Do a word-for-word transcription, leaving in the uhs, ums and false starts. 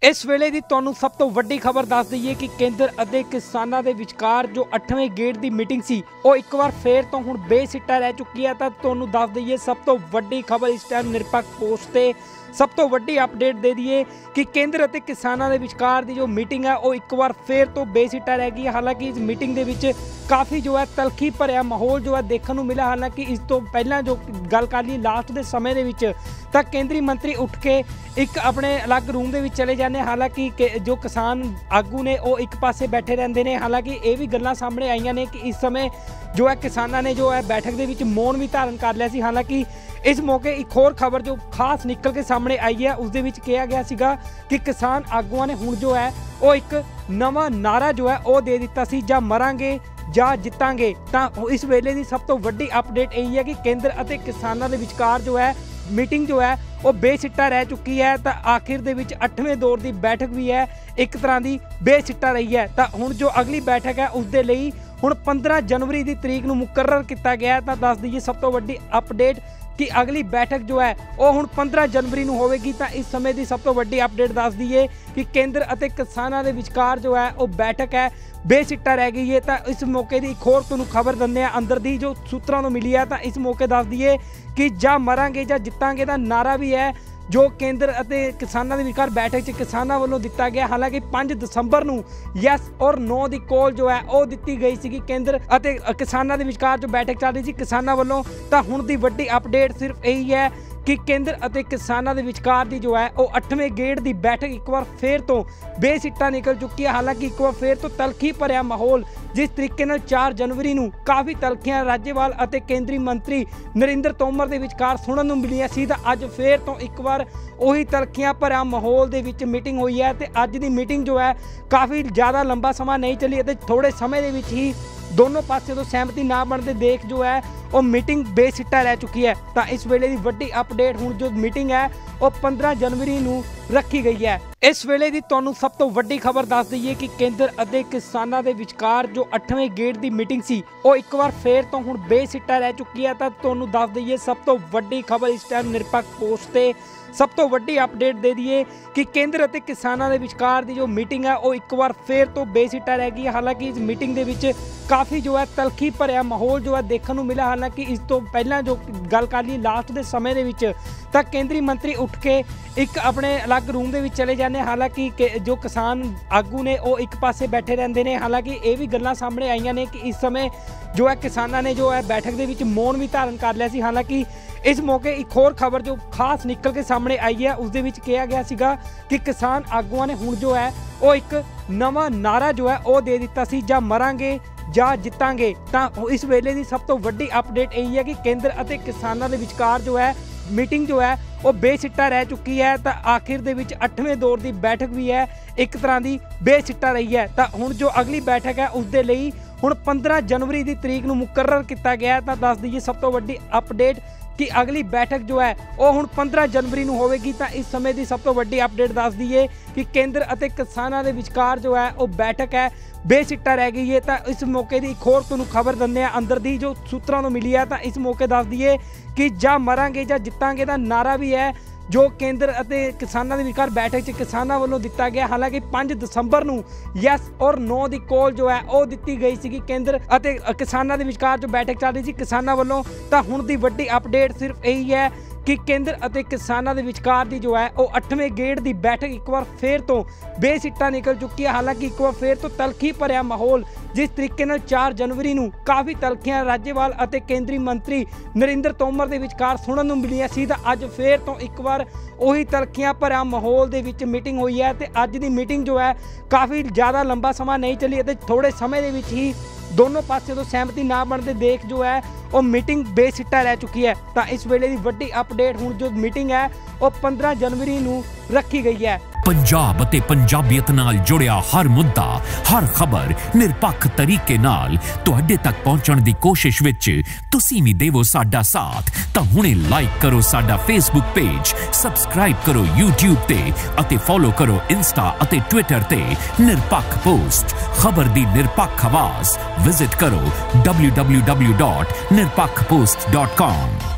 इस वेले की तुहानू सब तो वड्डी खबर दस दईए कि केंद्र अते किसानां दे विचकार जो अठवें गेड़ की मीटिंग सी वो एक बार फिर तो हुण बेसिट्टा रह चुकी है। तो तुहानू दस दईए सब तो वड्डी खबर इस टाइम निरपक्ष पोस्ट ते सब तो वड्डी अपडेट दे दईए कि केंद्र अते किसानां दे विचकार की जो मीटिंग है वो एक बार फिर तो बेसिट्टा रह गई। हालांकि इस मीटिंग दे विच काफ़ी जो है तलखी भरिया माहौल जो है देखने को मिला। हालांकि इस तो पहला जो गल कर ली लास्ट के समय दे विच तां केंद्रीय मंत्री उठ के एक अपने अलग रूम दे विच चले जाते। हालांकि जो किसान आगू ने वो एक पासे बैठे रहते हैं। हालांकि ये भी गल्लां सामने आईयां ने कि इस समय जो है किसानां ने जो है बैठक दे विच मौन भी धारण कर लिया सी। हालांकि इस मौके एक होर खबर जो खास निकल के सामने आई है उस दे विच कहा गया सीगा कि किसान आगूआं ने हुण जो है वो एक नवां नारा जो है वो दे दिता सी, जां मरांगे जां जितांगे। तां इस वेले की सब तो वड्डी अपडेट यही है कि केंद्र अते किसानां दे विचकार जो है मीटिंग जो है वो बेसिट्टा रह चुकी है। तो आखिर दे विच अठवें दौर की बैठक भी है एक तरह की बेसिट्टा रही है। तो हुण जो अगली बैठक है उस दे लई हुण पंद्रह जनवरी की तरीक नूं मुकर्रर किया गया। तो दस दईए सब तो वड्डी अपडेट कि अगली बैठक जो है वो हुण पंद्रह जनवरी नूं होवेगी। तो इस समय की सब तो वड्डी अपडेट दस दईए कि केंद्र अते किसानां दे विचकार जो है वो बैठक है बेसिट्टा रह गई है। तो इस मौके की एक होर तुहानूं खबर दिंदे आ अंदर दी जो सूत्रां तों मिली है। तो इस मौके दस दईए कि जां मरांगे जां जितांगे दा नारा भी है जो केंद्र अते किसानां दे विचकार बैठक च किसानां वालों दिता गया। हालांकि पाँच दसंबर नूं यस और नो दी कॉल जो है वो दी गई सी केंद्र अते किसानां दे विचकार जो बैठक चल रही सी किसानां वालों। तो हुण दी वड्डी अपडेट सिर्फ यही है कि केंद्र अते किसानां दे विचकार दी जो है वो अठवें गेड़ की बैठक एक बार फिर तो बेसिट्टा निकल चुकी है। हालांकि एक बार फिर तो तलखी भरिया माहौल जिस तरीके नाल चार जनवरी नूं काफ़ी तलखियां राज्यपाल अते केंद्रीय मंत्री नरेंद्र तोमर दे विचकार सुनन नूं मिलियां सी। तां अज फिर तो एक बार उही तलखियां भरिया माहौल दे विच मीटिंग हुई है। तो अज दी मीटिंग जो है काफ़ी ज़्यादा लंबा समा नहीं चली है। थोड़े समय दे विच ही दोनों पासे तो सहमति ना बनते देख जो है वो मीटिंग बेसिट्टा रह चुकी है। तो इस वेले की वड्डी अपडेट हुण जो मीटिंग है वो पंद्रह जनवरी नूं रखी गई है। इस वेले की तुहानूं सब तो वड्डी खबर दस दईए कि केंद्र अते किसानां दे विचकार जो अठवें गेड़ की मीटिंग सी वो एक बार फिर तो हुण बेसिट्टा रह चुकी है। तो तुहानूं दस दईए सब तो वड्डी खबर इस टाइम निरपक्ष पोस्ट ते सब तो वड्डी अपडेट दे दईए कि केंद्र अते किसानां दे विचकार की जो मीटिंग है वो एक बार फिर तो बेसिट्टा रह गई। हालांकि इस मीटिंग दे विच काफ़ी जो है तलखी भरिया माहौल जो है देखने को मिला। हालांकि इस तो पहला जो गल कर ली लास्ट के समय दे विच तां केंद्रीय मंत्री उठ के एक अपने अलग रूम दे विच चले जाते। हालांकि जो किसान आगू ने वो एक पासे बैठे रहते हैं। हालांकि ये भी गल्लां सामने आईयां ने कि इस समय जो है किसानां ने जो है बैठक दे विच मौन भी धारण कर लिया सी। हालांकि इस मौके एक होर खबर जो खास निकल के सामने आई है उस दे विच कहा गया सीगा कि किसान आगूआं ने हुण जो है वो एक नवां नारा जो है वो दे दिता सी, जां मरांगे जां जितांगे। तो इस वेले की सब तो वड्डी अपडेट यही है कि केंद्र अते किसानां दे विचकार जो है मीटिंग जो है वो बेसिट्टा रह चुकी है। तो आखिर दे विच अठवें दौर की बैठक भी है एक तरह की बेसिट्टा रही है। तो हुण जो अगली बैठक है उस दे लई हुण पंद्रह जनवरी की तरीक नूं मुकर्रर किया गया। तो दस दईए सब तो वड्डी अपडेट कि अगली बैठक जो है वो हुण पंद्रह जनवरी नूं होवेगी। तो इस समय की सब तो वड्डी अपडेट दस दईए कि केंद्र अते किसानां दे विचकार जो है वो बैठक है बेसिट्टा रह गई है। तो इस मौके की एक होर तुहानूं खबर दिंदे आ अंदर दी जो सूत्रां तों मिली है। तो इस मौके दस दईए कि जां मरांगे जां जितांगे दा नारा भी है जो केंद्र अते किसानां दे विचकार बैठक च किसानां वालों दिता गया। हालांकि पाँच दसंबर नूं यस और नो दी कॉल जो है वो दी गई सी केंद्र अते किसानां दे विचकार जो बैठक चल रही सी किसानां वालों। तो हुण दी वड्डी अपडेट सिर्फ यही है कि केंद्र अते किसानां दे विचकार की जो है वो अठवें गेड़ की बैठक एक बार फिर तो बेसिट्टा निकल चुकी है। हालांकि एक बार फिर तो तलखी भरिया माहौल जिस तरीके नाल चार जनवरी नूं काफ़ी तलखियां राज्यपाल अते केंद्रीय मंत्री नरेंद्र तोमर दे विचकार सुनन नूं मिलियां सी। तां अज फिर तो एक बार उही तलखियां भरिया माहौल दे विच मीटिंग हुई है। तो अज दी मीटिंग जो है काफ़ी ज़्यादा लंबा समा नहीं चली है। थोड़े समय दे विच ही दोनों पासे तो सहमति ना बनते देख जो है वो मीटिंग बेसिट्टा रह चुकी है। तो इस वेले की वड्डी अपडेट हुण जो मीटिंग है वो पंद्रह जनवरी नूं रखी गई है। पंजाब अते पंजाबीयत नाल जुड़िया हर मुद्दा हर खबर निरपक्ष तरीके नाल तुहाडे तक पहुंचण दी कोशिश विच तुसीं भी देवो साडा साथ। तां हुणे लाइक करो साडा फेसबुक पेज, सबसक्राइब करो यूट्यूब ते अते फॉलो करो इंस्टा अते ट्विटर ते निरपक्ष पोस्ट। खबर दी निरपक्ष आवाज विजिट करो W W W dot Nirpakh post dot com.